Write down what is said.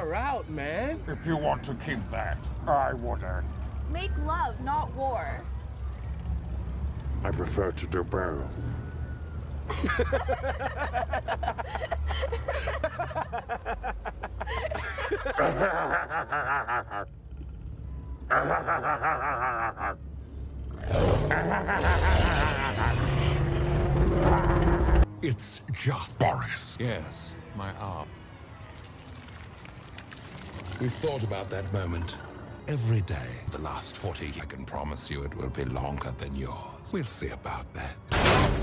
Far out, man. If you want to keep that, I wouldn't. Make love, not war. I prefer to do both. It's just Boris. Yes, my arm. We've thought about that moment every day. The last 40, I can promise you it will be longer than yours. We'll see about that.